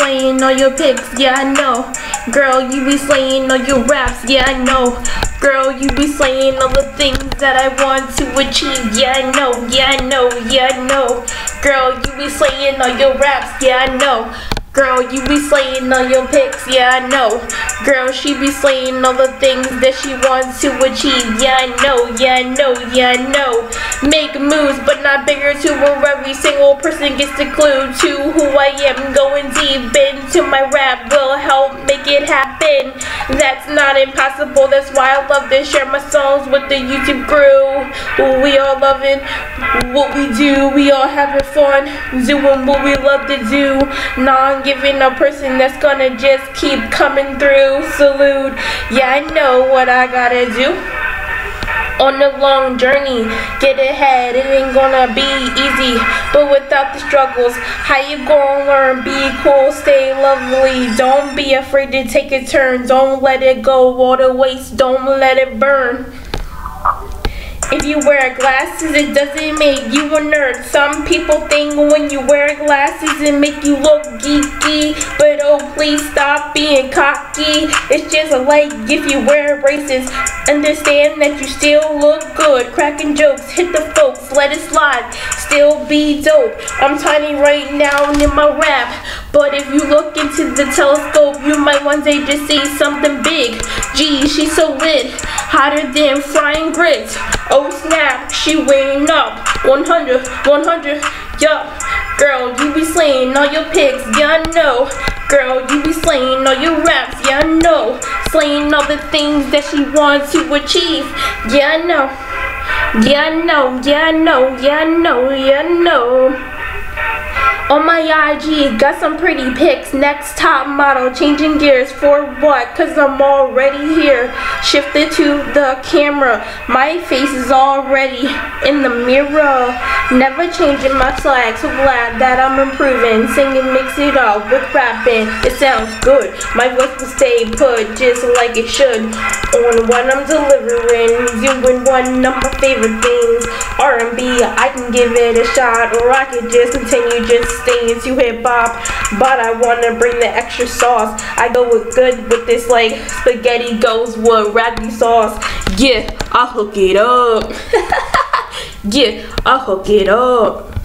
slaying all your pics, yeah I know. Girl, you be slaying all your raps, yeah I know. Girl, you be slaying all the things that I want to achieve, yeah I know, yeah I know, yeah I know. Girl, you be slaying all your raps, yeah I know. Girl, you be slaying all your pics, yeah I know. Girl, she be slaying all the things that she wants to achieve, yeah I know, yeah I know, yeah I know. Make moves, but not bigger to where every single person gets the clue to who I am. Going deep into my rap will help make it happen. That's not impossible, that's why I love to share my songs with the YouTube crew. We all loving what we do, we all having fun, doing what we love to do. Giving a person that's gonna just keep coming through. Salute, yeah I know what I gotta do. On the long journey, get ahead, it ain't gonna be easy, but without the struggles, how you gonna learn? Be cool, stay lovely, don't be afraid to take a turn, don't let it go all the waste, don't let it burn. If you wear glasses, it doesn't make you a nerd. Some people think when you wear glasses, it make you look geeky. But oh, please stop being cocky. It's just like if you wear braces. Understand that you still look good. Cracking jokes, hit the folks, let it slide. Still be dope. I'm tiny right now in my rap. But if you look into the telescope, you might one day just see something big. Gee, she's so lit, hotter than frying grits. Oh snap, she weighing up 100, yup. Girl, you be slaying all your pics, yeah I know. Girl, you be slaying all your raps, yeah I know. Slaying all the things that she wants to achieve, yeah I know. Yeah I know, yeah I know, yeah I know, yeah I know. On my IG, got some pretty pics. Next top model, changing gears for what? Cause I'm already here. Shifted to the camera. My face is already in the mirror. Never changing my swag, so glad that I'm improving. Singing, mix it up with rapping. It sounds good. My voice will stay put just like it should. On what I'm delivering, doing one of my favorite things. R&B, I can give it a shot, or I could just continue just staying to hip hop, but I wanna bring the extra sauce. I go with good with this like spaghetti goes with ragu sauce. Yeah, I'll hook it up. Yeah, I'll hook it up.